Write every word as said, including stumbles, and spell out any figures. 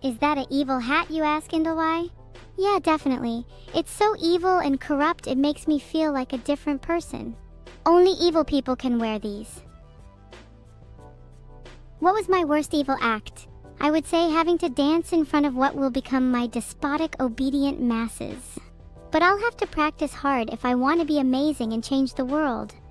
Is that an evil hat, you ask, and why? Yeah, definitely. It's so evil and corrupt it makes me feel like a different person. Only evil people can wear these. What was my worst evil act? I would say having to dance in front of what will become my despotic, obedient masses. But I'll have to practice hard if I want to be amazing and change the world.